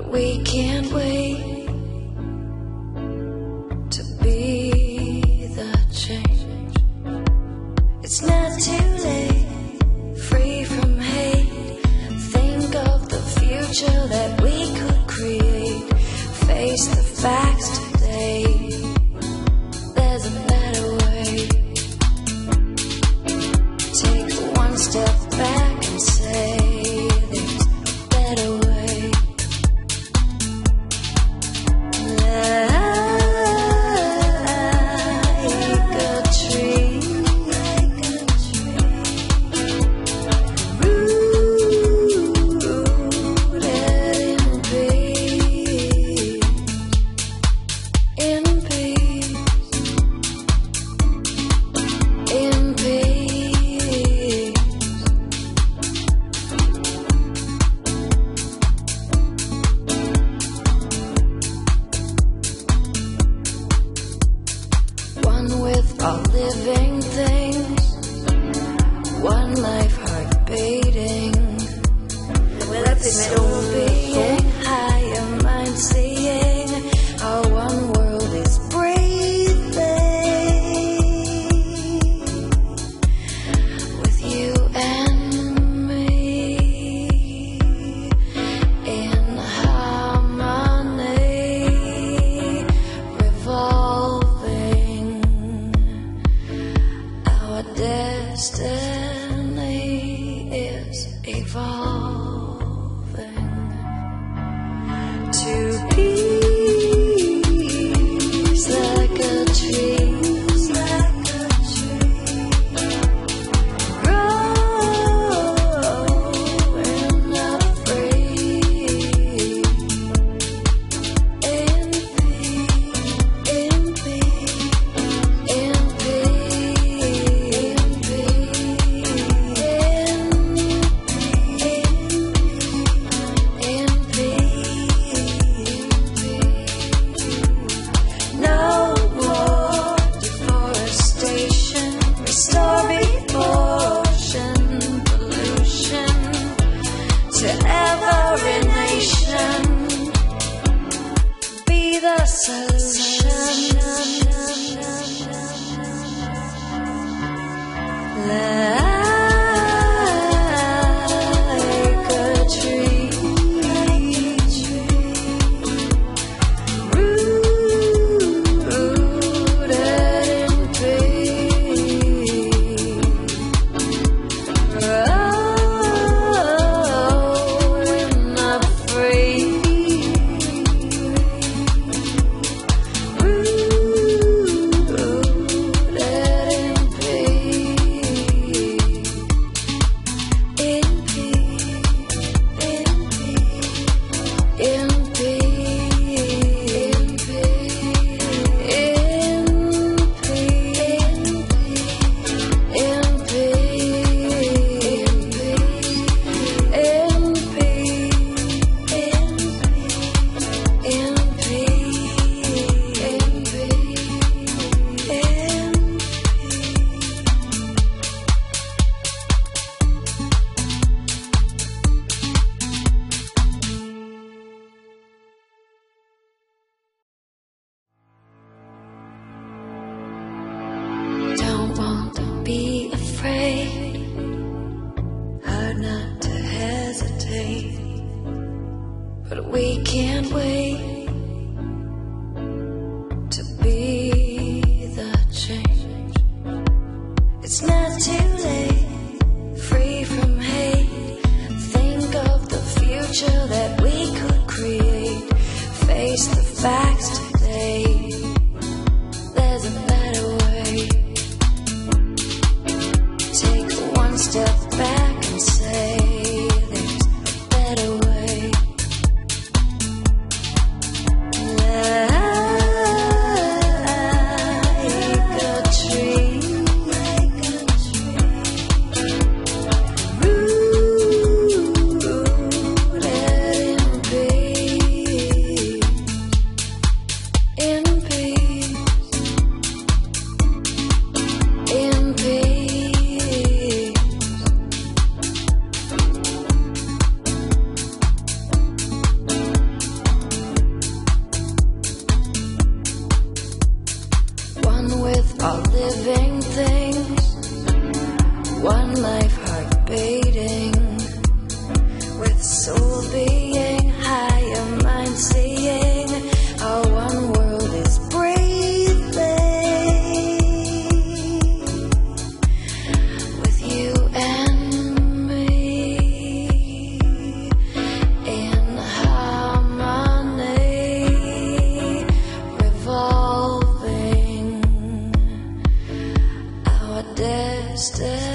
but we can't wait to be the change. It's not too late, free from hate. Think of the future that we could create. Face the facts today. There's a better way. Take one step back and say there's a better way. Like a tree, rooted in peace, in peace, in peace. One with all living things, one life heart beating. Soul being, higher mind seeing, our one world is breathing. With you and me in harmony, revolving. Our destiny is evolving to peace, like a tree, growing up free, in peace, in peace, in no more deforestation, restore ocean pollution to every nation. Be the solution. Like a tree, rooted in peace, growing up free, rooted in peace, in peace, in peace, in Don't want to be afraid, hard not to hesitate, but we can't wait to be the change. It's not too late, free from hate. Think of the future that we could create. Face the facts today. There's a better way. Take one step back and say there's a better way. Like a tree, rooted in peace, in living things, one life heart beating, with soul being, higher mind seeing, our one world is breathing, with you and me in harmony, revolving our destiny.